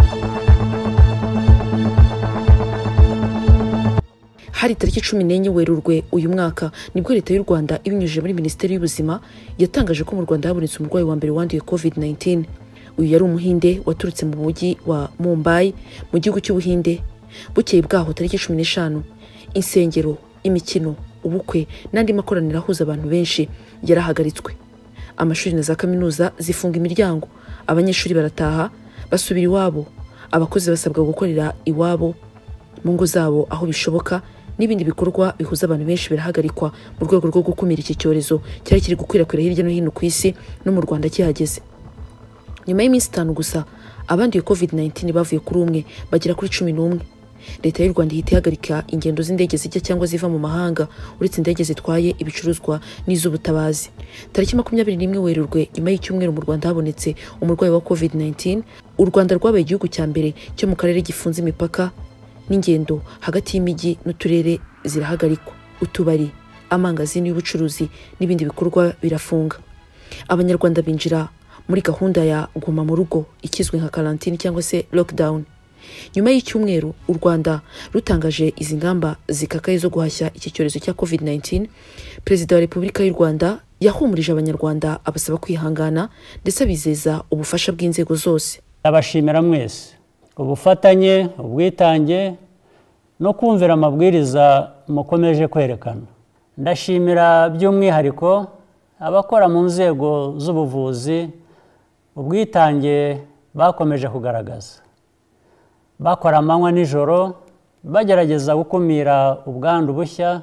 Hari tariki 14 Werurwe uyu mwaka nibwo leta y'u Rwanda ibinyujije muri Minisiteri y'Ubuzima yatangaje ko mu Rwanda habonetse umurwayi wa mbere wanduye COVID-19. Uyu yari umuhinde waturutse mu mujyi wa Mumbai mu gihugu cy'Ubuhinde. Bukeye bwaho tariki 15 insengero, imikino, ubukwe n'andi makoraniro ahuza abantu benshi yarahagaritswe. Amashuri na za kaminuza zifunga imiryango, abanyeshuri barataha basubira iwabo, abakozi basabwa gukorera iwabo mu ngo zabo aho bishoboka, n'ibindi bikorwa bihuza abantu benshi birahagarikwa mu rwego rwo gukumira iki cyorezo cyari kiri gukwirakwira hirya no hino ku isi no mu Rwanda kihageze. Nyuma y'iminsi 5 gusa abanduye COVID-19 bavuye kuri umwe bagera kuri 11. Leta y'u Rwanda ihita ihagarika ingendo z'indege zijya cyangwa ziva mu mahanga uretse indege zitwaye ibicuruzwa n'iz'ubutabazi. Tariki 21 Werurwe nyuma y'icyumweru mu Rwanda habonetse umurwayi wa COVID-19, u Rwanda rwabaye igihugu cya mbere cyo mu karere gifunze imipaka n'ingendo hagati y'imijyi n'uturere zirahagarikwa. Utubari, amangazini y'ubucuruzi n'ibindi bikorwa birafunga. Abanyarwanda binjira muri gahunda ya guma mu rugo ikizwe nka karantine cyangwa se lockdown. Nyuma y'icyumweru u Rwanda rutangaje izi ngamba zikakaye zo guhashya iki cyorezo cya COVID-19, Perezida wa Repubulika y'u Rwanda yahumurije abanyarwanda abasaba kwihangana ndetse abizeza ubufasha bw'inzego zose. Abashimira mwese ubufatanye, ubwitange no kumvira amabwiriza mukomeje kwerekana. Ndashimira by'umwihariko abakora mu nzego z'ubuvuzi ubwitange bakomeje kugaragaza. Bakora amanywa nijoro bagerageza gukumira ubwandu bushya,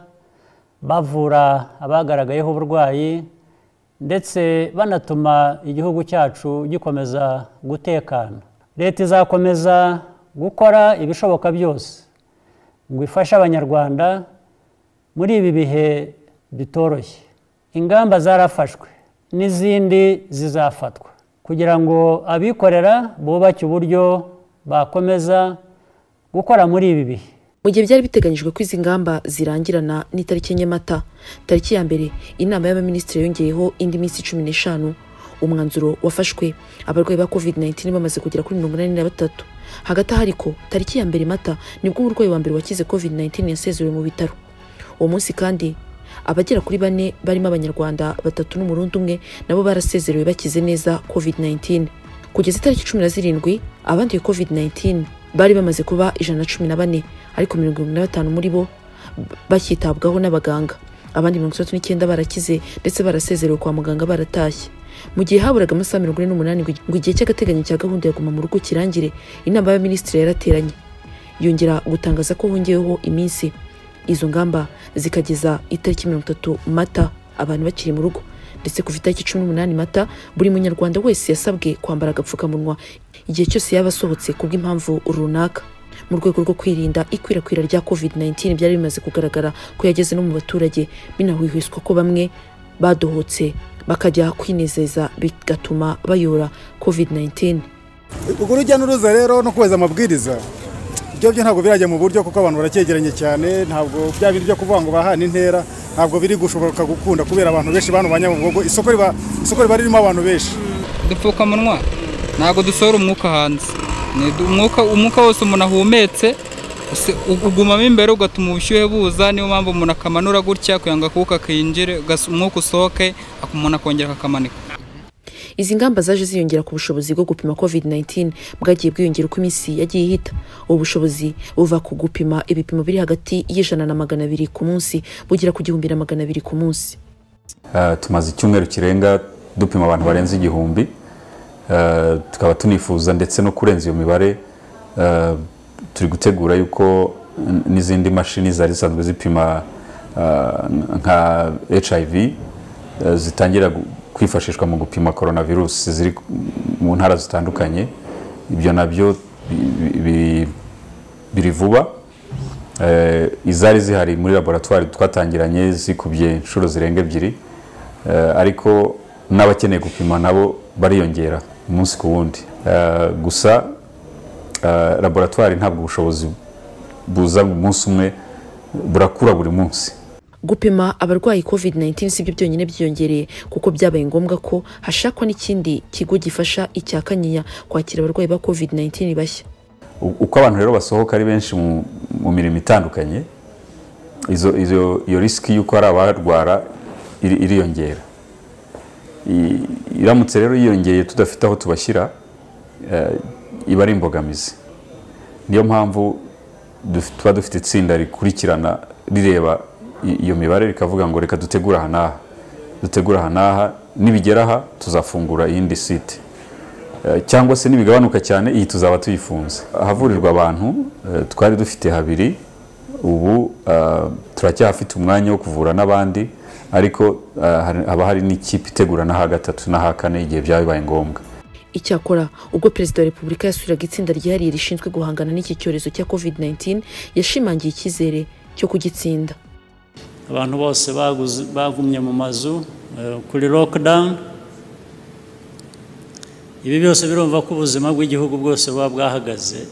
bavura abagaragayeho uburwayi ndetse banatuma igihugu cyacu gikomeza gutekana. Leta izakomeza gukora ibishoboka byose ngo ifashe abanyarwanda muri ibi bihe bitoroshye. Ingamba zarafashwe n'izindi zizafatwa kugira ngo abikorera bubake uburyo bakomeza gukora muri ibi bihe. Mu gihe byari biteganyijwe ko izi ngamba zirangirana n'itariki enye Mata, tariki ya mbere inama y'abaminisitiri yongeyeho indi minsi 15. Umwanzuro wafashwe abarwayi ba COVID-19 bamaze kugera kuri 83. Hagati hariko tariki ya mbere Mata nibwo umurwayi wa mbere wakize COVID-19 yasezerewe mu bitaro. Uwo munsi kandi abagera kuri 4 barimo abanyarwanda 3 n'umurundi umwe nabo barasezerewe bakize neza COVID-19. Kugeza tariki 17 abanduye COVID-19 bari bamaze kuba 114, ariko 75 muri bo bakitabwaho n'abaganga. Abandi 39 barakize ndetse barasezerewe kwa muganga baratashye. Mu gihe haburaga amasaha 48 ngo igihe cy'agateganyo cya gahunda ya guma mu rugo kirangire, inama y'abaminisitiri yarateranye yongera gutangaza ko hongeyeho iminsi izo ngamba zikageza itariki 30 Mata abantu bakiri mu rugo, ndetse kuva itariki 18 Mata buri munyarwanda wese yasabwe kwambara agapfukamunwa igihe cyose yaba asohotse kubw'impamvu runaka. Mu rwego rwo kwirinda ikwirakwira rya COVID-19 byari bimaze kugaragara ko yageze no mu baturage, binahwihwiswa ko bamwe badohotse bakajya kwinezeza bigatuma bayora COVID-19. Ubwo rujya n'uruza rero no kubeza amabwiriza byo ntabwo birajya mu buryo kuko abantu baracyegeranye cyane, ntabwo bya bintu byo kuvuga ngo bahana intera ntabwo biri gushoboka gukunda kubera abantu benshi bano banyamugogo isoko riba ririmo abantu benshi. Dupfukamunwa ntabwo dusohora umwuka hanze, umwuka wose umuntu ahumetse ugumamo imbere ugatuma ubushyuhe buza. Niyo mpamvu umuntu akamanura gutya kugira ngo akuka kinjire umwuka usohoke umuntu akongera akamanika. Izi ngamba zaje ziyongera ku bushobozi bwo gupima COVID-19 bwagiye bwiyongera uko iminsi yagiye ihita. Ubu bushobozi buva ku gupima ibipimo biri hagati y'ijana na 200 ku munsi bugera ku 1200 ku munsi. Tumaze icyumweru kirenga dupima abantu barenze 1000, tukaba tunifuza ndetse no kurenza iyo mibare. Turi gutegura yuko n'izindi mashini zari zisanzwe zipima nka HIV zitangira kwifashishwa mu gupima coronavirus ziri mu ntara zitandukanye. Ibyo nabyo biri vuba. Izari zihari muri laboratoire twatangiranye zikubye inshuro zirenga 2, ariko n'abakeneye gupima nabo bariyongera umunsi ku wundi. Gusa laboratoire ntabwo ubushobozi buza mu munsi umwe, burakura buri munsi. Gupima abarwayi COVID-19 sibyo byonyine byiyongereye kuko byabaye ngombwa ko hashakwa n'ikindi kigo gifasha icyakanyinya kwakira abarwayi ba COVID-19 bashya. uko abantu rero basohoka ari benshi mu mirimo itandukanye, iyo risiki y'uko hari abarwara iriyongera. Iramutse rero yiyongeye tudafite aho tubashyira, iba ari imbogamizi. Niyo mpamvu tuba dufite itsinda rikurikirana rireba iyo mibare rikavuga ngo reka dutegura aha n'aha, nibigera aha tuzafungura iyindi site, cyangwa se nibigabanuka cyane iyi tuzaba tuyifunze. Ahavurirwa abantu twari dufite 2, ubu turacyafite umwanya wo kuvura n'abandi, ariko haba hari n'ikipe itegura n'aha 3 n'aha 4 igihe byabaye ngombwa. Icyakora ubwo Perezida wa Repubulika yasuraga itsinda ryihariye rishinzwe guhangana n'iki cyorezo cya COVID-19 yashimangiye icyizere cyo kugitsinda. Abantu bose bagumye mu mazu kuri lockdown. Ibi byose birumva ko ubuzima bw'igihugu bwose buba bwahagaze,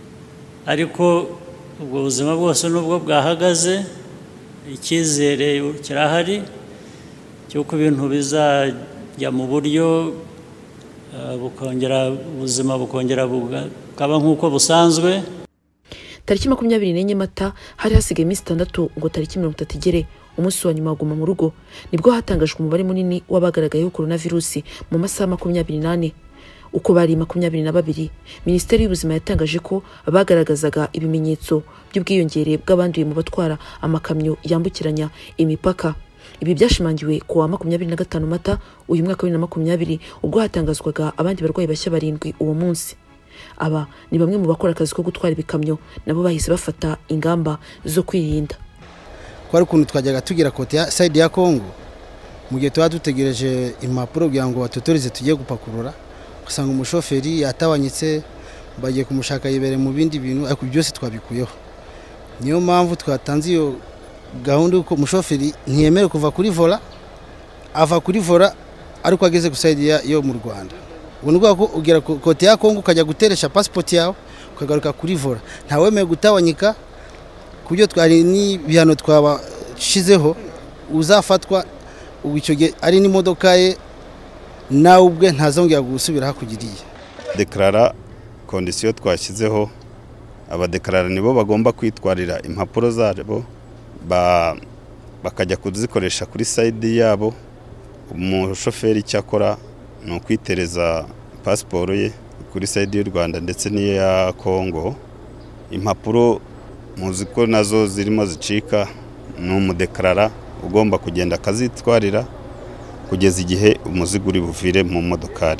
ariko ubwo buzima bwose nubwo bwahagaze, icyizere kirahari cy'uko ibintu bizajya mu buryo bukongera ubuzima bukongera bukaba nk'uko busanzwe. Tariki 24 Mata hari hasigaye iminsi 6 ngo tariki 30 igere, umunsi wa nyuma waguma mu rugo, nibwo hatangajwe umubare munini w'abagaragayeho coronavirus mu masaha 28. Uko bari 22, Minisiteri y'Ubuzima yatangaje ko bagaragazaga ibimenyetso by'ubwiyongere bw'abanduye mu batwara amakamyo yambukiranya imipaka. Ibi byashimangiwe ku wa 25 Mata uyu mwaka wa 2020 ubwo hatangazwaga abandi barwayi bashya 7 uwo munsi. Aba ni bamwe mu bakora akazi ko gutwara ibikamyo, nabo bahise bafata ingamba zo kwirinda. Kwari kuntu twajyaga tugira kote ya side ya Kongo, mu gihe tuba dutegereje impapuro kugira ngo batutorize tugiye gupakurura, usanga umushoferi yatabanyitse, bagiye kumushaka yibere mu bindi bintu, ariko byose twabikuyeho. Niyo mpamvu twatanze iyo gahunda uko umushoferi ntiyemere kuva kuri vola, ava kuri vola ariko ageze ku side yo mu Rwanda. Ubwo ko ugera kote ya Kongo ukajya guteresha passport yawe ukagaruka kuri vola, ntawemeye gutabanyika. Kubyo twari ni bihano twabashizeho, uzafatwa icyo gihe ari n'imodoka ye nawe ubwe ntazongera gusubira hakugiriye. Deklara condition twashyizeho, abadeklara nibo bagomba kwitwarira impapuro zabo bakajya kuzikoresha kuri side yabo. Umushoferi cyakora no kwitereza passport ye kuri side y'u Rwanda ndetse n'iya Kongo. Impapuro muziko nazo zirimo zicika, n'umudeklara ugomba kugenda akazitwarira kugeza igihe umuzigo uri buvire mu modokari.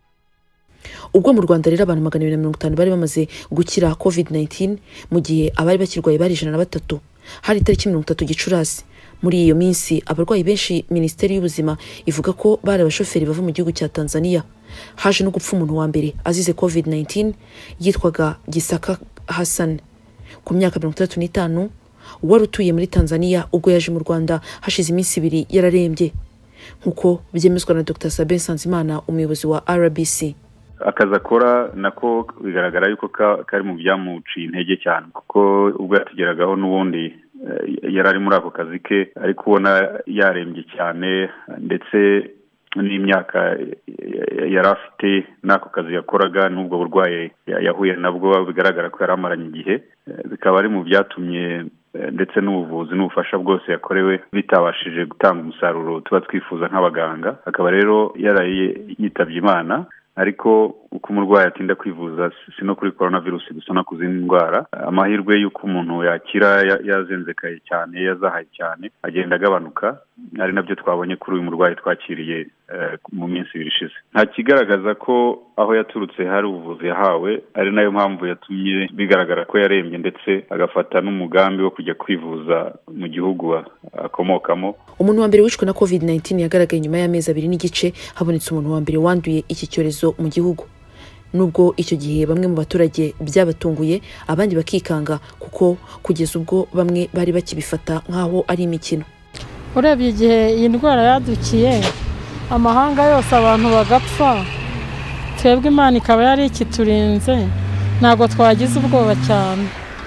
Ubwo mu Rwanda rero abantu 250 bari bamaze gukira COVID-19, mu gihe abari bakirwaye bari 103. Hari tariki 30 Gicurasi. Muri iyo minsi abarwayi benshi Minisiteri y'Ubuzima ivuga ko bari abashoferi bava mu gihugu cya Tanzania. Haje no gupfa umuntu wa mbere azize COVID-19 yitwaga Gisaka Hassan ku myaka 35, wari utuye muri Tanzania ubwo yaje mu Rwanda hashize iminsi 2 yararembye, nkuko byemezwa na Dr. Sabin Sanzimana, umuyobozi wa RBC. Akazi akora nako bigaragara yuko kari mu byamuciye intege cyane, kuko ubwo yatugeragaho n'ubundi yarari muri ako kazi ke, ariko ubona yarembye cyane, ndetse n'imyaka yari afite n'ako kazi yakoraga n'ubwo burwaye yahuye nabwo bigaragara ko yari amaranye igihe. Bikaba ari mu byatumye ndetse n'ubuvuzi n'ubufasha bwose yakorewe bitabashije gutanga umusaruro tuba twifuza nk'abaganga. Akaba rero yitabye Imana, ariko uko umurwayi atinda kwivuza si no kuri coronavirus gusa no kuzindi ndwara, amahirwe y'uko umuntu yakira yazenzekaye cyane, yazahaye cyane, agenda agabanuka. Ari nabyo twabonye kuri uyu murwayi twakiriye mu minsi 2 ishize. Nta kigaragaza ko aho yaturutse hari ubuvuzi yahawe, ari nayo mpamvu yatumye bigaragara ko yarembye ndetse agafata n'umugambi wo kujya kwivuza mu gihugu akomokamo. Umuntu wa mbere wishwe na COVID-19 yagaragaye nyuma y'amezi 2 n'igice habonetse umuntu wa mbere wanduye iki cyorezo mu gihugu. Nubwo icyo gihe bamwe mu baturage byabatunguye, abandi bakikanga kuko kugeza ubwo bamwe bari bakibifata nkaho ari imikino. Urebye igihe iyi ndwara yadukiye amahanga yose abantu bagapfa, twebwe Imana ikaba yari ikiturinze, ntago twagize ubwoba cyane,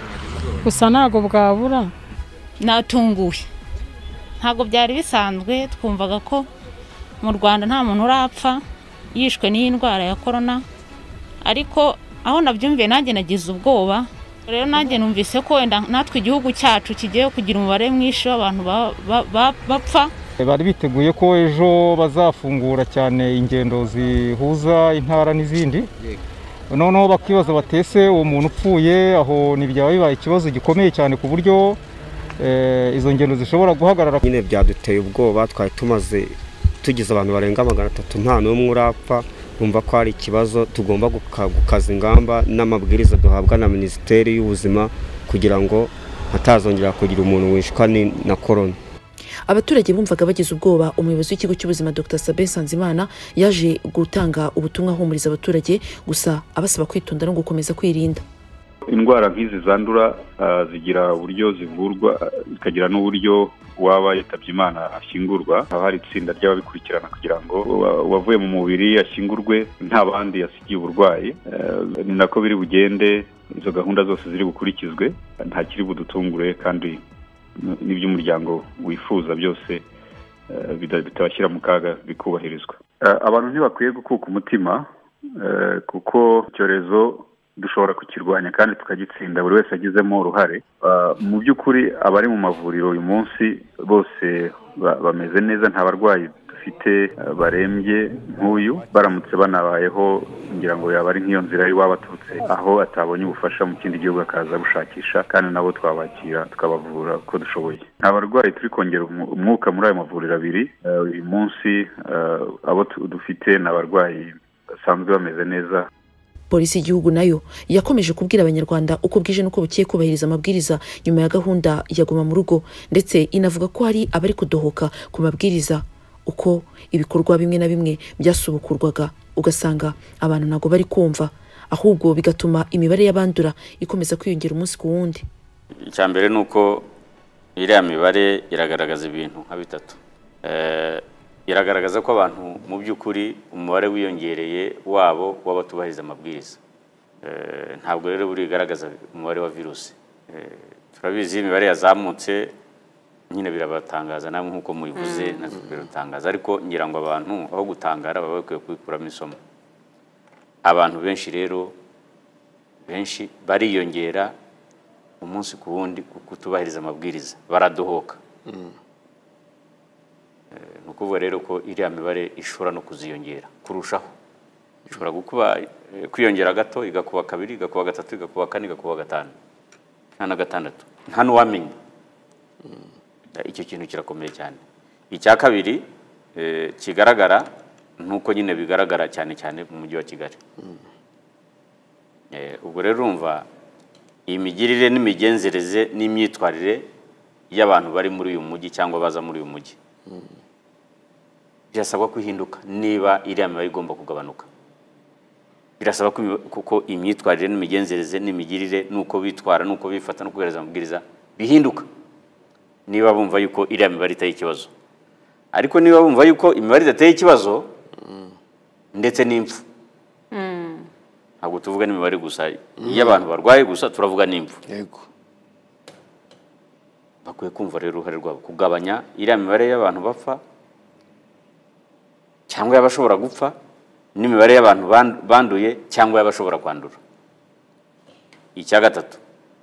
gusa ntago bwabura. Natunguwe, ntago byari bisanzwe. Twumvaga ko mu Rwanda nta muntu urapfa yishwe n'iyi ndwara ya corona, ariko aho nabyumviye nanjye nagize ubwoba rero nanjye numvise ko wenda natwe igihugu cyacu kigiye kugira umubare mwinshi w'abantu bapfa. Bari biteguye ko ejo bazafungura cyane ingendo zihuza intara n'izindi, noneho bakibaza batese uwo muntu upfuye aho ntibyaba bibaye ikibazo gikomeye cyane ku buryo izo ngendo zishobora guhagarara. Nyine byaduteye ubwoba, twari tumaze tugize abantu barenga 300 nta n'umwe urapfa, bumva ko hari ikibazo tugomba gukaza ingamba n'amabwiriza duhabwa na Minisiteri y'Ubuzima kugira ngo hatazongera kugira umuntu wishwa na corona. Abaturage bumvaga bagize ubwoba. Umuyobozi w'ikigo cy'ubuzima Dr. Sabin Sanzimana yaje gutanga ubutumwa ahumuriza abaturage, gusa abasaba kwitonda no gukomeza kwirinda. Indwara nk'izi zandura zigira uburyo zivurwa, zikagira n'uburyo waba yitabye Imana ashyingurwa. Haba hari itsinda ry'ababikurikirana kugira ngo wavuye mu mubiri ashyingurwe nta bandi yasigiye uburwayi. Ni nako biri bugende, izo gahunda zose ziri bukurikizwe, nta kiri budutungure kandi n'iby'umuryango wifuza byose bitabashyira mu kaga bikubahirizwa. Abantu ntibakwiye gukuka umutima kuko icyorezo dushobora kukirwanya kandi tukagitsinda buri wese agizemo uruhare. Mu by'ukuri abari mu mavuriro uyu munsi bose bameze neza, nta barwayi dufite barembye nk'uyu. Baramutse banabayeho ngira ngo yaba ari nk'iyo nzira y'iwabo aturutse aho atabonye ubufasha mu kindi gihugu akaza gushakisha, kandi nabo twabakira tukabavura uko dushoboye. Nta barwayi turi kongera umwuka muri ayo mavuriro abiri uyu munsi. Abo dufite ni abarwayi basanzwe bameze neza. Polisi y'igihugu nayo yakomeje kubwira abanyarwanda uko bwije nuko bukiye kubahiriza amabwiriza nyuma ya gahunda ya guma mu rugo, ndetse inavuga ko hari abari kudohoka ku mabwiriza uko ibikorwa bimwe na bimwe byasubukurwaga, ugasanga abantu ntago bari kumva, ahubwo bigatuma imibare y'abandura ikomeza kwiyongera umunsi ku wundi. Icyambere nuko iriya mibare iragaragaza ibintu nka bitatu. Iragaragaza ko abantu mu by'ukuri umubare wiyongereye wabo w'abatubahiriza amabwiriza. Ntabwo rero buri garagaza umubare wa virusi. Turabizi imibare yazamutse nyine birabatangaza namwe nkuko mubivuze natwe biratangaza, ariko ngira ngo abantu aho gutangara baba bakwiye kwikuramo isomo. Abantu benshi rero bariyongera umunsi ku wundi kutubahiriza amabwiriza, baradohoka. Nukuvuga rero ko iriya mibare ishobora no kuziyongera kurushaho. Ishobora kwiyongera gato igakuba 2, igakuba 3, igakuba 4, igakuba 5 na 6. Nta n'uwamenya. Icyo kintu kirakomeye cyane. Icya kabiri kigaragara nuko nyine bigaragara cyane cyane mu mujyi wa Kigali. Ubwo rero urumva imigirire n'imigenzereze n'imyitwarire y'abantu bari muri uyu mujyi cyangwa baza muri uyu mujyi birasabwa kwihinduka niba iriya mibare igomba kugabanuka. Birasaba kuko imyitwarire n'imigenzereze n'imigirire nuko bitwara nuko bifata no kugereza amabwiriza bihinduka, niba bumva yuko iriya mibare iteye ikibazo. Ariko niba bumva yuko imibare idateye ikibazo ndetse n'impfu, ntabwo tuvuga n'imibare gusa y'abantu barwaye gusa, turavuga n'impfu. Yego, bakwiye kumva rero uruhare rwabo kugabanya iriya mibare y'abantu bapfa cyangwa y'abashobora gupfa n'imibare y'abantu banduye cyangwa y'abashobora kwandura. Icya gatatu,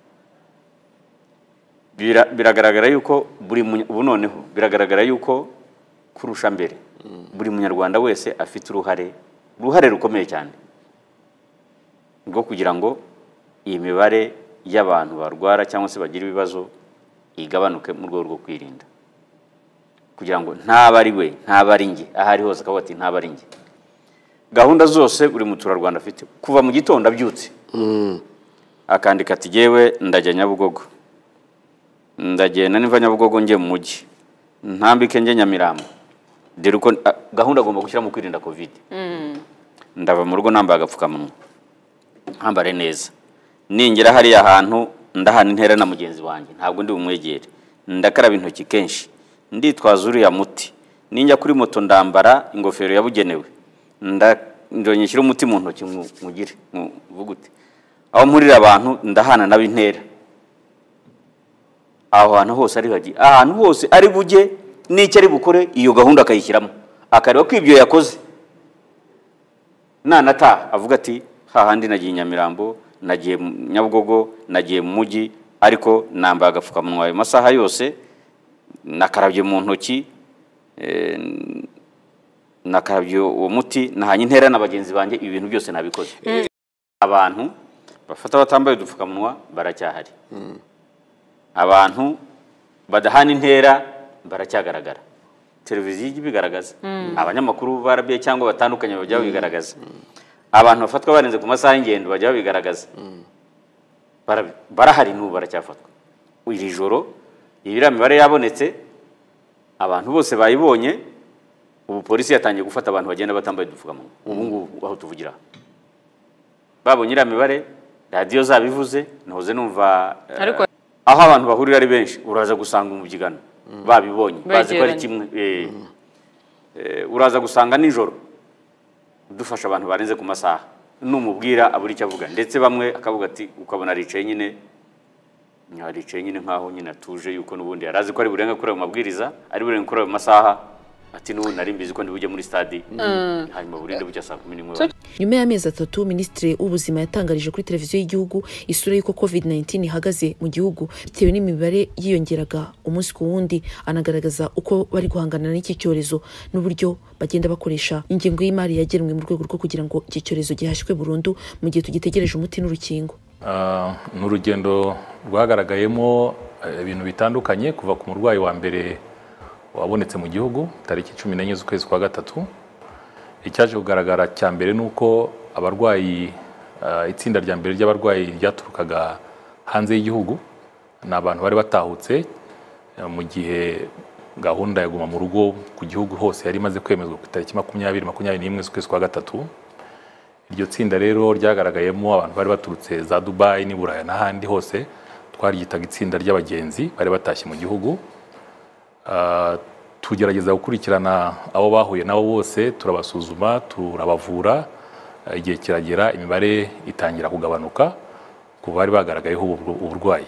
biragaragara yuko ubu noneho biragaragara yuko kurusha mbere buri munyarwanda wese afite uruhare rukomeye cyane rwo kugira ngo iyi mibare y'abantu barwara cyangwa se bagira ibibazo igabanuke mu rwego rwo kwirinda, kugira ngo ntabari we ntabari nge ahari hose akaba ati ntabari nge. Gahunda zose buri muturarwanda afite kuva mu gitondo abyutse akandika ati jewe ndajya Nyabugogo, ndagenda niva Nyabugogo ngiye mu mujyi, ntambike nge Nyamirambo. Dore uko gahunda agomba gushyira mu kwirinda covid. Ndava mu rugo nambaye agapfukamunwa, ntambare neza, ningera hari ahantu ndahana intera na mugenzi wanjye ntabwo ndi umwegere, ndakaraba intoki kenshi, nditwaza uriya muti, ninjya kuri moto ndambara ingofero yabugenewe, ndonyeshyira umuti mu ntoki mugire mvugute, aho mpurira abantu ndahana nabo intera. Aho hantu hose ari hagiye, ahantu hose ari bujye n'icyo ari bukore iyo gahunda akayishyiramo, akareba ko ibyo yakoze nanata avuga ati hahandi nagiye i Nyamirambo, nagiye Nyabugogo, nagiye mu mujyi, ariko nambaye agapfukamunwa ayo masaha yose, nakarabye mu ntoki, nakarabye uwo muti, nahanye intera na bagenzi banjye, ibintu byose nabikoze. Abantu bafata batambaye udupfukamunwa baracyahari, abantu badahana intera baracyagaragara, televiziyo ijya ibigaragaza, abanyamakuru barabiye cyangwa batandukanye bajya bigaragaza, abantu bafatwa barenze ku masaha y'ingendo bajya bigaragaza, barahari n'ubu baracyafatwa. Iri joro ibiriya mibare yabonetse, abantu bose bayibonye, ubu polisi yatangiye gufata abantu bagenda batambaye udupfukamunwa. Ubu ngubu aho tuvugira babonye iriya mibare, radiyo zabivuze, nahoze numva aho abantu bahurira ari benshi, uraza gusanga umubyigano babibonye, bazi ko ari kimwe. Uraza gusanga nijoro dufasha abantu barenze ku masaha, numubwira aburi icyo avuga, ndetse bamwe akavuga ati, ukabona aricaye nyine nkaho nyine atuje, yuko n'ubundi yarazi ko ari burenga kuri ayo mabwiriza, ari burenga kuri ayo masaha, ati n'ubu nari mbizi ko ndibujye muri stade, hanyuma burinde bujya saa 11. Nyuma y'amezi 3 Minisitiri w'Ubuzima yatangarije kuri televiziyo y'igihugu isura y'uko COVID-19 ihagaze mu gihugu bitewe n'imibare yiyongeraga umunsi ku wundi, anagaragaza uko bari guhangana n'iki cyorezo n'uburyo bagenda bakoresha ingengo y'imari yagenwe mu rwego rwo kugira ngo iki cyorezo gihashywe burundu mu gihe tugitegereje umuti n'urukingo. N'urugendo rwagaragayemo ibintu bitandukanye, kuva ku murwayi wa mbere wabonetse mu gihugu tariki 14 z'ukwezi kwa gatatu. Icyaje kugaragara cya mbere nuko abarwayi, itsinda rya mbere ry'abarwayi ryaturukaga hanze y'igihugu, n'abantu bari batahutse mu gihe gahunda ya guma mu rugo ku gihugu hose yari imaze kwemezwa ku tariki 21 z'ukwezi kwa gatatu. Iryo tsinda rero ryagaragayemo abantu bari baturutse za Dubai n'i Buraya n'ahandi hose, twaryitaga itsinda ry'abagenzi bari batashye mu gihugu. Tugerageza gukurikirana abo bahuye nabo bose, turabasuzuma, turabavura, igihe kiragera imibare itangira kugabanuka ku bari bagaragayeho uburwayi.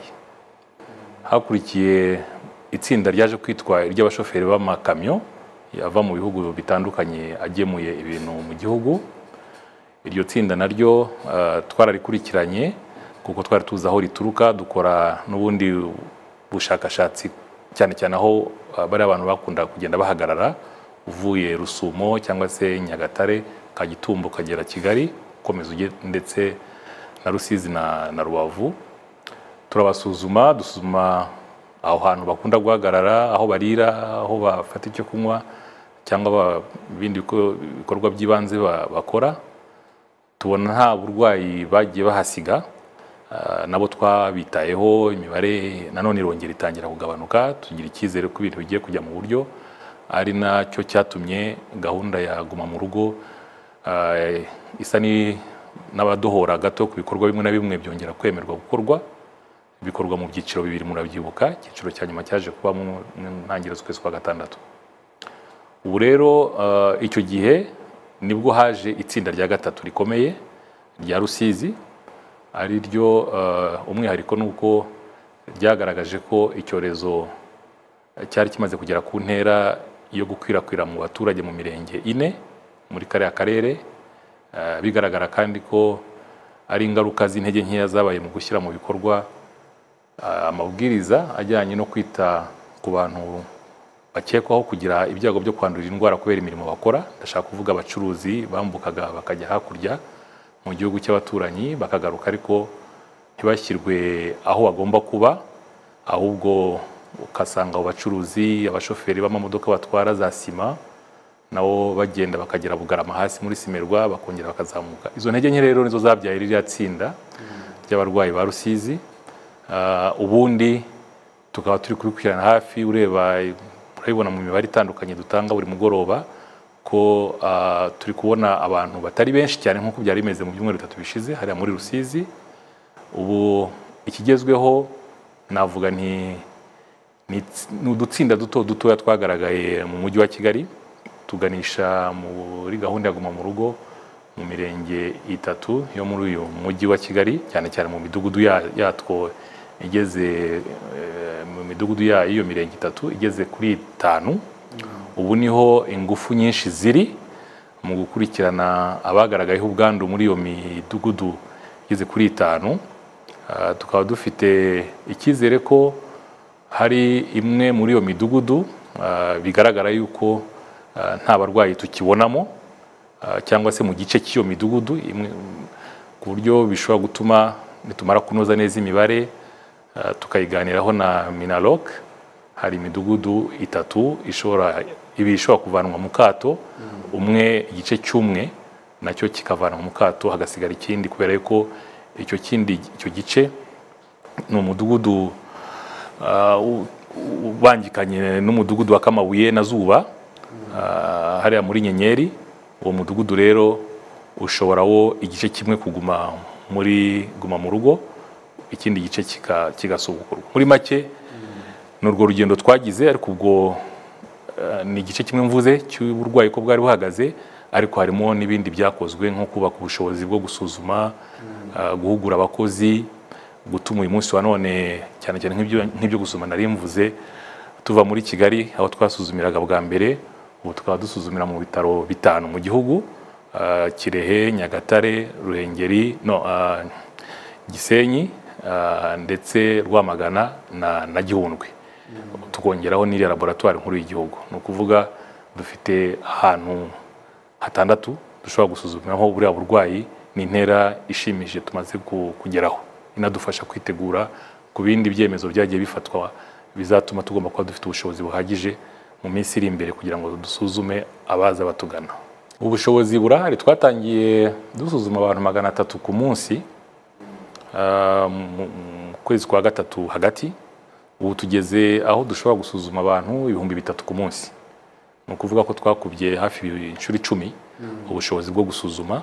Hakurikiye itsinda ryaje kwitwa iry'abashoferi b'amakamyo yava mu bihugu bitandukanye agemuye ibintu mu gihugu. Iryo tsinda naryo twararikurikiranye kuko twari tuzi aho rituruka, dukora n'ubundi bushakashatsi cyane cyane aho bari abantu bakunda kugenda bahagarara, uvuye Rusumo cyangwa se Nyagatare, Kagitumba ukagera Kigali, ukomeza ndetse na Rusizi na Rubavu. Turabasuzuma, dusuzuma aho hantu bakunda guhagarara, aho barira, aho bafata icyo kunywa cyangwa ibindi bikorwa by'ibanze bakora. Tubona nta burwayi bagiye bahasiga, nabo twabitayeho, imibare nanone irongera itangira kugabanuka, tugira icyizere ko ibintu bigiye kujya mu buryo, ari nacyo cyatumye gahunda ya guma mu rugo isa n'abadohora gato ku bikorwa bimwe na bimwe byongera kwemerwa gukorwa. Bikorwa mu byiciro bibiri, murabyibuka. Icyiciro cya nyuma cyaje kuba mu ntangiriro z'ukwezi kwa gatandatu. Ubu rero icyo gihe nibwo haje itsinda rya gatatu rikomeye rya Rusizi, ari ryo umwihariko nuko ryagaragaje ko icyorezo cyari kimaze kugera ku ntera yo gukwirakwira mu baturage mu mirenge 4 muri kariya karere. Bigaragara kandi ko ari ingaruka z'intege nkeya zabaye mu gushyira mu bikorwa amabwiriza ajyanye no kwita ku bantu bakekwaho kugira ibyago byo kwandurira indwara kubera imirimo bakora. Ndashaka kuvuga abacuruzi bambukaga bakajya hakurya mu gihugu cy'abaturanyi bakagaruka, ariko ntibashyirwe aho bagomba kuba, ahubwo ukasanga abo bacuruzi, abashoferi b'amamodoka batwara za sima nabo bagenda bakagera Bugarama hasi muri Simerwa, bakongera bakazamuka. Izo ntege nke rero nizo zabyaye ririya tsinda ry'abarwayi ba Rusizi. Ubundi tukaba turi kubikurikirana hafi, urabibona mu mibare itandukanye dutanga buri mugoroba ko turi kubona abantu batari benshi cyane nk'uko byari bimeze mu byumweru 3 bishize hariya muri Rusizi. Ubu ikigezweho navuga ni udutsinda dutoya twagaragaye mu mujyi wa Kigali, tuganisha muri gahunda ya guma mu rugo mu mirenge 3 yo muri uyu mujyi wa Kigali, cyane cyane mu midugudu yatwo igeze mu midugudu y'iyo mirenge 3 igeze kuri 5. Ubu niho ingufu nyinshi ziri mu gukurikirana abagaragayeho ubwandu muri iyo midugudu igeze kuri 5. Tukaba dufite icyizere ko hari imwe muri iyo midugudu bigaragara yuko nta barwayi tukibonamo cyangwa se mu gice cy'iyo midugudu imwe, ku buryo bishobora gutuma nitumara kunoza neza imibare tukayiganiraho na Minaloc. Hari imidugudu 3 ishobora kuvanwa mu kato, umwe igice cy'umwe nacyo kikavanwa mu kato, hagasigara ikindi, kubera yuko icyo gice ni umudugudu ubangikanye n'umudugudu wa Kamabuye na Zuba, hariya muri Nyenyeri. Uwo mudugudu rero ushobora wo igice kimwe kuguma mu rugo, ikindi gice kigasubukurwa. Muri make n'urwo rugendo twagize, ariko ubwo ni igice kimwe mvuze cy'uburwayi ko bwari buhagaze, ariko harimo n'ibindi byakozwe nko kubaka ubushobozi bwo gusuzuma, guhugura abakozi, gutuma uyu munsi wa none cyane cyane nk'ibyo gusuzuma nari mvuze, tuva muri Kigali aho twasuzumiraga bwa mbere, ubu tukaba dusuzumira mu bitaro 5 mu gihugu, Kirehe, Nyagatare, Ruhengeri, Gisenyi, ndetse Rwamagana na Gihundwe. Tukongeraho n'iri laboratoire nkuru y'igihugu. Ni ukuvuga dufite ahantu 6 dushobora gusuzumiraho buriya burwayi. Ni intera ishimishije tumaze kugeraho, inadufasha kwitegura ku bindi byemezo byagiye bifatwa bizatuma tugomba kuba dufite ubushobozi buhagije mu minsi iri imbere kugira ngo dusuzume abaza batugana. Ubushobozi burahari, twatangiye dusuzuma abantu 300 ku munsi mu kwezi kwa 3 hagati. Ubu tugeze aho dushobora gusuzuma abantu 3,000 ku munsi. Ni ukuvuga ko twakubye hafi inshuro 10 ubushobozi bwo gusuzuma,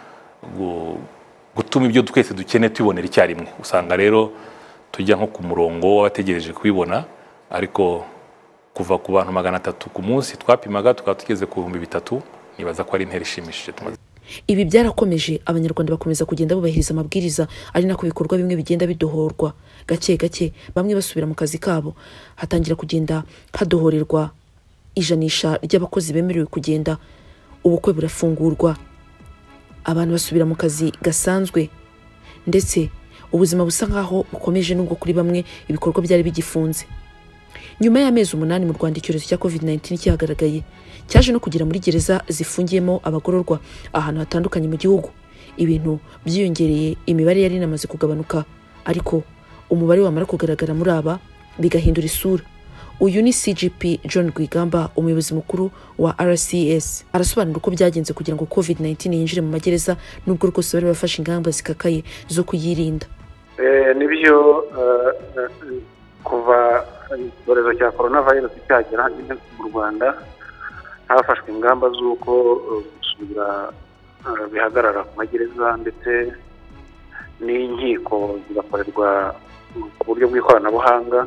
gutuma ibyo twese dukeneye tubonera icyarimwe. Usanga rero tujya nko ku murongo w'abategereje kubibona, ariko kuva ku bantu 300 ku munsi twapimaga tukaba tugeze ku 3,000, nibaza ko ari intera ishimishije tumaze. Ibi byarakomeje, abanyarwanda bakomeza kugenda bubahiriza amabwiriza, ari nako bikorwa bimwe bigenda bidohorwa gake gake, bamwe basubira mu kazi kabo. Hatangira kugenda hadohorerwa ijanisha ry'abakozi bemerewe kugenda, ubukwe burafungurwa, abantu basubira mu kazi gasanzwe, ndetse ubuzima busa nkaho bukomeje nubwo kuri bamwe ibikorwa byari bigifunze. Nyuma y'amezi 8 mu Rwanda icyorezo cya COVID-19 cyagaragaye, cyaje no kugera muri gereza zifungiyemo abagororwa ahantu hatandukanye mu gihugu. Ibintu byiyongereye, imibare yari inamaze kugabanuka, ariko umubare wamara kugaragara muri aba bigahindura isura. Uyu ni CGP John Rwigamba, umuyobozi mukuru wa RCS. Arasobanura uko byagenze kugira ngo COVID-19 yinjire mu magereza, nubwo rwose bari bafashe ingamba zikakaye zo kuyirinda. Nibyo, kuva icyorezo cya coronavirus cyagera mu Rwanda hafashwe ingamba z'uko gusubira bihagarara ku magereza, ndetse n'inkiko zigakorerwa ku buryo bw'ikoranabuhanga.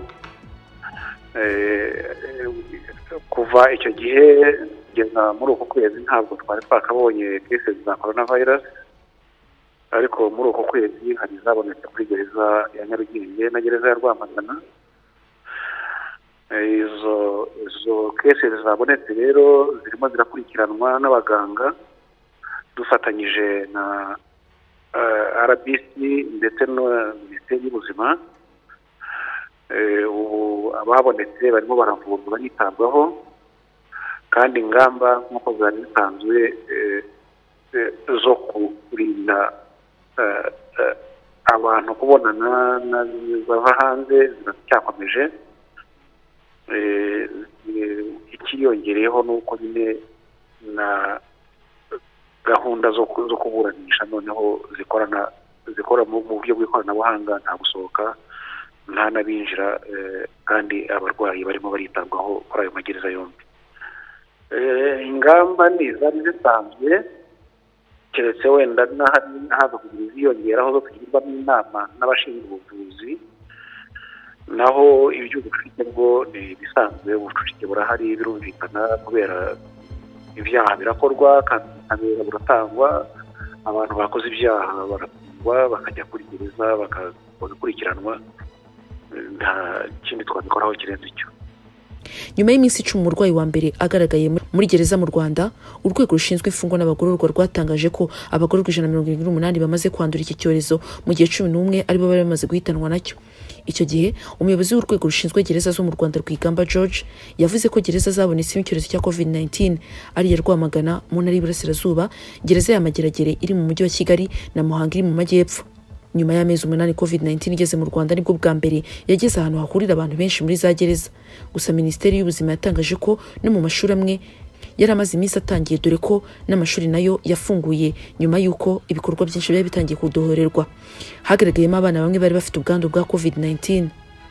Kuva icyo gihe kugeza muri uko kwezi ntabwo twari twakabonye cases za coronavirus, ariko muri uko kwezi hari zabonetse kuri gereza ya Nyarugenge na gereza ya Rwamagana. Izo cases zabonetse rero zirimo zirakurikiranwa n'abaganga dufatanyije na RBC ndetse na Minisiteri y'Ubuzima. Ubu ababonetse barimo baravurwa banitabwaho, kandi ingamba nk'uko zari zisanzwe zo kurinda abantu kubonana bava hanze ziracyakomeje. Ikiyongereyeho nuko nyine na gahunda zo kuburanisha noneho zikora mu buryo bw'ikoranabuhanga, nta gusohoka nta n'abinjira, kandi abarwayi barimo baritabwaho kuri ayo magereza yombi. Ingamba ni zari zisanzwe, keretse wenda haza kugira iziyongeraho zo tugirwamo inama n'abashinzwe ubuvuzi. Naho iby'ubucucike bwo ni bisanzwe, ubucucike burahari birumvikana, kubera ibyaha birakorwa kandi ubutabera buratangwa. Abantu bakoze ibyaha barafungwa bakajya kuri gereza bagakurikiranwa, nta kindi twabikoraho kirenze icyo. Nyuma y'iminsi 10 umurwayi wa mbere agaragaye muri gereza mu Rwanda urwego rushinzwe imfungwa n'abagororwa rwatangaje ko abagororwa 178 bamaze kwandura iki cyorezo mu gihe 11 aribo bari bamaze guhitanwa nacyo. Icyo gihe umuyobozi w'urwego rushinzwe gereza zo mu Rwanda Rwigamba George yavuze ko gereza zabonetsemo icyorezo cya COVID-19 ari ya Rwamagana mu ntara y'Iburasirazuba, gereza ya Mageragere iri mu mujyi wa Kigali na Muhanga iri mu majyepfo. Nyuma y'amezi 8 COVID-19 igeze mu Rwanda nibwo bwa mbere yageze ahantu hahurira abantu benshi muri za gereza. Gusa Minisiteri y'Ubuzima yatangaje ko no mu mashuri amwe yari amaze iminsi atangiye, dore ko n'amashuri nayo yafunguye nyuma y'uko ibikorwa byinshi byari bitangiye kudohorerwa. Hagaragayemo abana bamwe bari bafite ubwandu bwa COVID-19.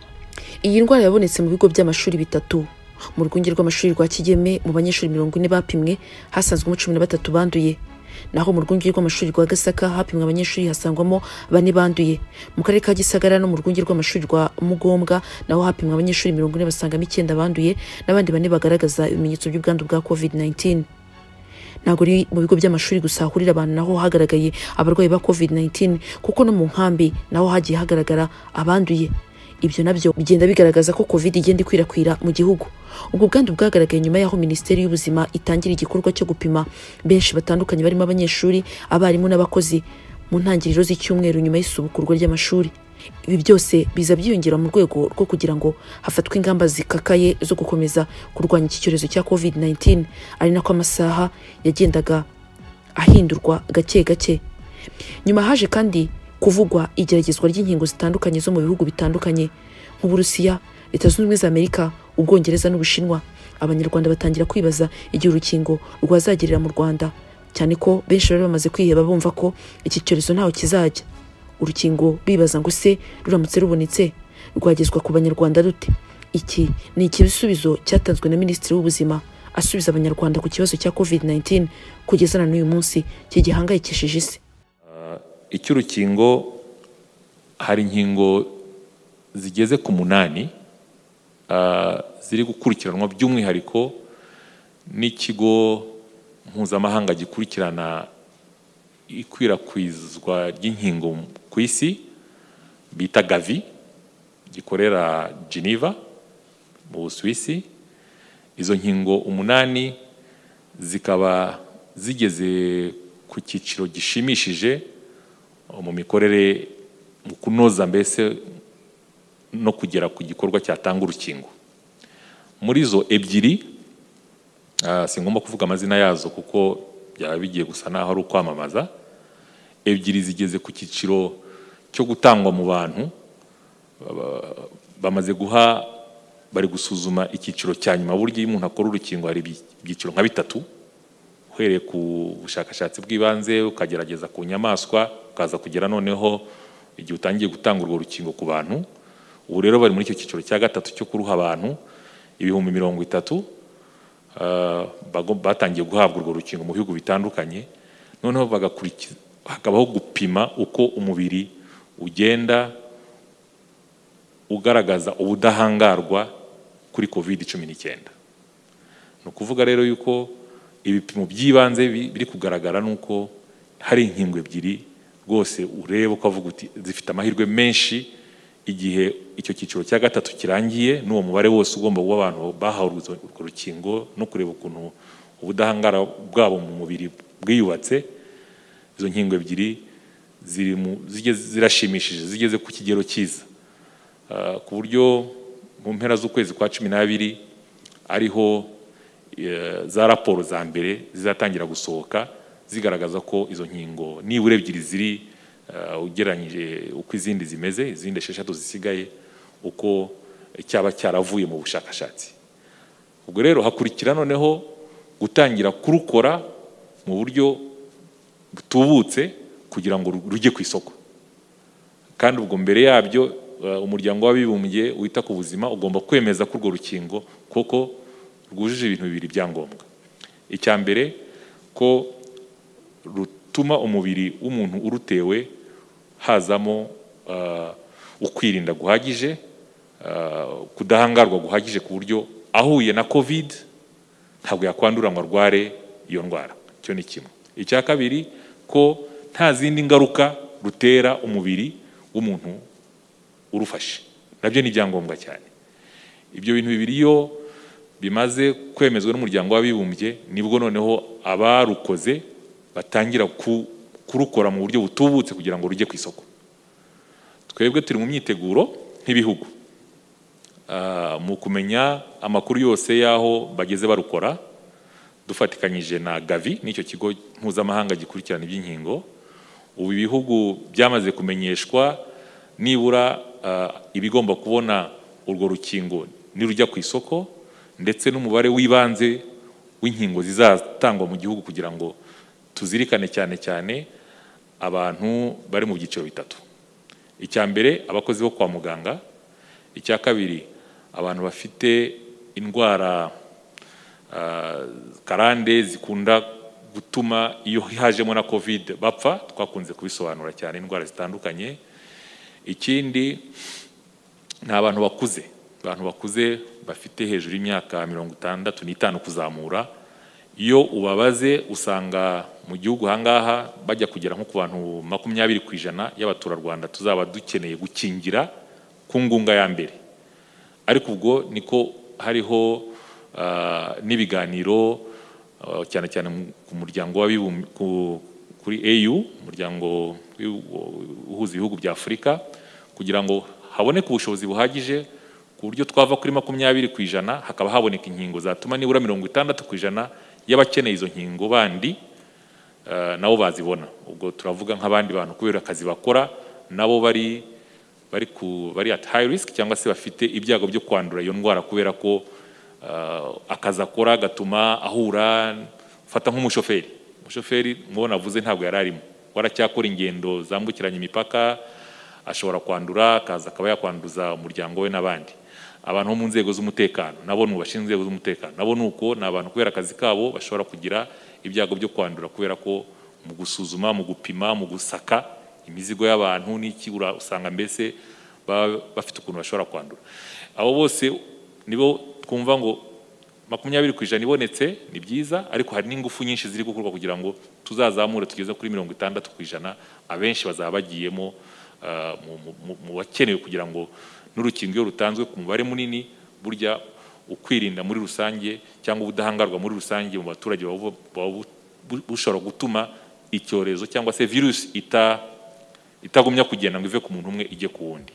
Iyi ndwara yabonetse mu bigo by'amashuri bitatu. Mu rwunge rw'amashuri rwa Kigeme mu banyeshuri 40 bapimwe hasanzwemo 13 banduye. Naho mu rwunge rw'amashuri rwa Gasaka hapimwe abanyeshuri hasangwamo 4 banduye. Mu karere ka Gisagara no mu rwunge rw'amashuri rwa Mugombwa naho hapimwe abanyeshuri 40 basangamo 9 banduye n'abandi 4 bagaragaza ibimenyetso by'ubwandu bwa COVID-19. Ntabwo ari mu bigo by'amashuri gusa hahurira abantu naho hagaragaye abarwayi ba COVID-19, kuko no mu nkambi naho hagiye hagaragara abanduye. Ibyo nabyo bigenda bigaragaza ko COVID igenda ikwirakwira mu gihugu. Ubwo bwandu bwagaragaye nyuma y'aho Minisiteri y'Ubuzima itangira igikorwa cyo gupima benshi batandukanye barimo abanyeshuri, abarimu n'abakozi mu ntangiriro z'icyumweru nyuma y'isubukurwa ry'amashuri. Ibi byose biza byiyongera mu rwego rwo kugira ngo hafatwe ingamba zikakaye zo gukomeza kurwanya iki cyorezo cya COVID-19, ari nako amasaha yagendaga ahindurwa gake gake. Nyuma haje kandi kuvugwa igeragezwa ry'inkingo zitandukanye zo mu bihugu bitandukanye nk'Uburusiya, Leta Zunze Ubumwe za Amerika, Ubwongereza n'Ubushinwa. Abanyarwanda batangira kwibaza igihe urukingo rwazagerera mu Rwanda, cyane ko benshi bari bamaze kwiheba bumva ko iki cyorezo ntaho kizajya. Urukingo bibaza ngo se ruramutse rubonetse rwagezwa ku banyarwanda rute? Iki ni ikibisubizo cyatanzwe na Minisitiri w'Ubuzima asubiza abanyarwanda ku kibazo cya COVID-19 kugeza na n'uyu munsi kigihangayikishije isi. Icy'urukingo hari inkingo zigeze ku 8 ziri gukurikiranwa by'umwihariko n'ikigo mpuzamahanga gikurikirana ikwirakwizwa ry'inkingo ku isi bita Gavi, gikorera Geneva mu Busuwisi. Izo nkingo 8 zikaba zigeze ku cyiciro gishimishije mu mikorere mu kunoza mbese no kugera ku gikorwa cyatanga urukingo. Muri zo 2 singomba kuvuga amazina yazo kuko byaba bigiye gusa naho ari ukwamamaza. 2 zigeze ku cyiciro cyo gutangwa mu bantu, bamaze guha, bari gusuzuma icyiciro cya nyuma. Buryo umuntu akora urukingo hari ibyiciro nka 3, uhereye ku bushakashatsi bw'ibanze ukagerageza ku nyamaswa ukaza kugera noneho igihe utangiye gutanga urwo rukingo ku bantu. Ubu rero bari muri icyo cyiciro cya 3 cyo kuruha abantu 30,000 batangiye guhabwa urwo rukingo mu bihugu bitandukanye. Noneho hakabaho gupima uko umubiri ugenda ugaragaza ubudahangarwa kuri COVID-19. Ni ukuvuga rero yuko ibipimo by'ibanze biri kugaragara nuko hari inkingo 2 rwose ureba ukavuga uti zifite amahirwe menshi igihe icyo cyiciro cya 3 kirangiye, n'uwo mubare wose ugomba kuba abantu bahawe urwo rukingo no kureba ukuntu ubudahangara bwabo mu mubiri bwiyubatse. Izo nkingo 2 zirashimishije, zigeze ku kigero cyiza, ku buryo mu mpera z'ukwezi kwa 12 ariho za raporo za mbere zizatangira gusohoka zigaragaza ko izo nkingo nibura 2 ziri ugereranyije uko izindi zimeze, izindi 6 zisigaye uko cyaba cyaravuye mu bushakashatsi. Ubwo rero hakurikira noneho gutangira kurukora mu buryo butubutse kugira ngo rujye ku isoko. Kandi ubwo mbere yabyo umuryango w'abibumbye wita ku buzima ugomba kwemeza ko urwo rukingo koko rwujuje ibintu 2 byangombwa. Icya mbere ko rutuma umubiri w'umuntu urutewe hazamo ukwirinda guhagije, kudahangarwa guhagije ku buryo ahuye na COVID ntabwo yakwandura ngo arware iyo ndwara. Cyo ni kimwe. Icya kabiri ko nta zindi ngaruka rutera umubiri w'umuntu urufashe. Nabyo ni byangombwa cyane. Ibyo bintu 2 iyo bimaze kwemezwa n'umuryango w'abibumbye nibwo noneho abarukoze batangira kurukora mu buryo butubutse kugira ngo rujye ku isoko. Twebwe turi mu myiteguro nk'ibihugu mu kumenya amakuru yose y'aho bageze barukora, dufatikanyije na Gavi n'icyo kigo mpuzamahanga gikurikirana iby'inkingo. Ubu ibihugu byamaze kumenyeshwa nibura ibigomba kubona urwo rukingo nirujya ku isoko, ndetse n'umubare w'ibanze w'inkingo zizatangwa mu gihugu kugira ngo tuzirikane cyane cyane abantu bari mu byiciro bitatu. Icya mbere abakozi bo kwa muganga, icya kabiri abantu bafite indwara karande zikunda gutuma iyo hajemo na COVID bapfa, twakunze kubisobanura cyane indwara zitandukanye. Ikindi ni abantu bakuze bafite hejuru y'imyaka 65 kuzamura. Iyo ubabaze usanga mu gihugu hangaha bajya kugera nko ku bantu 20% y'abaturarwanda tuzaba dukeneye gukingira ku ngunga ya mbere. Ariko ubwo niko hariho n'ibiganiro cyane cyane ku muryango w'abibumbye kuri AU, umuryango uhuza ibihugu bya Afurika, kugira ngo haboneke ubushobozi buhagije ku buryo twava kuri 20% hakaba haboneka inkingo zatuma nibura 60% y'abakeneye izo nkingo bandi nabo bazibona. Ubwo turavuga nk'abandi bantu kubera akazi bakora nabo bari at high risk cyangwa se bafite ibyago byo kwandura iyo ndwara, kubera ko akazi akora gatuma ahura. Fata nk'umushoferi mubona avuze ntabwo yararimo, waracyakora ingendo zambukiranya imipaka, ashobora kwandura akaza akaba yakwanduza umuryango we n'abandi. Abantu bo mu nzego z'umutekano nabo bashinzwe inzego z'umutekano nabo nuko ni abantu kubera akazi kabo bashobora kugira ibyago byo kwandura, kubera ko mu gusuzuma, mu gupima, mu gusaka imizigo y'abantu n'iki usanga mbese bafite ukuntu bashobora kwandura. Abo bose nibo twumva ngo 20% ibonetse ni byiza, ariko hari n'ingufu nyinshi ziri gukorwa kugira ngo tuzazamure tugeze kuri 60%. Abenshi bazaba bagiyemo mu bakenewe kugira ngo n'urukingo iyo rutanzwe ku mubare munini, burya ukwirinda muri rusange cyangwa ubudahangarwa muri rusange mu baturage bushobora gutuma icyorezo cyangwa se virus itagumya kugenda ngo ive ku muntu umwe ijye ku wundi.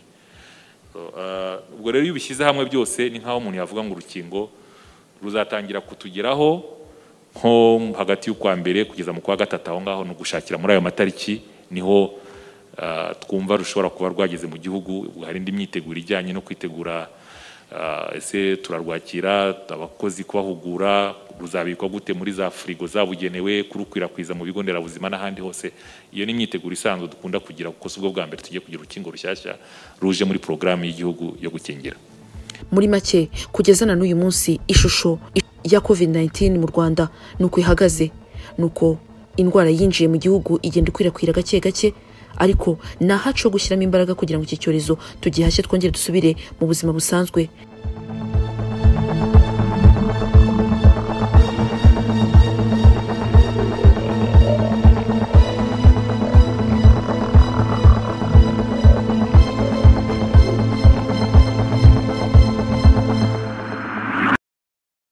Ubwo rero iyo bishyize hamwe byose ni nkaho umuntu yavuga ngo urukingo ruzatangira kutugeraho nko hagati y'ukwa mbere kugeza mu kwa gatatu. Aho ngaho no gushakira muri ayo matariki niho twumva rushobora kuba rwageze mu gihugu. Hari indi myiteguro ijyanye no kwitegura, ese turarwakira abakozi kubahugura, ruzabikwa gute muri za frigo zabugenewe, kurukwirakwiza mu bigo nderabuzima n'ahandi hose. Iyo ni imyiteguro isanzwe dukunda kugira, kuko si ubwo bwa mbere tugiye kugira urukingo rushyashya ruje muri porogaramu y'igihugu yo gukingira. Muri make kugeza na n'uyu munsi ishusho ya COVID-19 mu Rwanda nuko ihagaze, nuko indwara yinjiye mu gihugu igenda ikwirakwira gake gake, ariko nahaco gushyiramo imbaraga kugira ngo iki cyorezo tugihashye twongere dusubire mu buzima busanzwe.